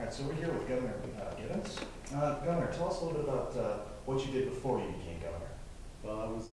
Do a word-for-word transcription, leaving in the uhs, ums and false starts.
right, so we're here with Governor uh, Gibbons. Uh, Governor, tell us a little bit about uh, what you did before you became governor. Well, I was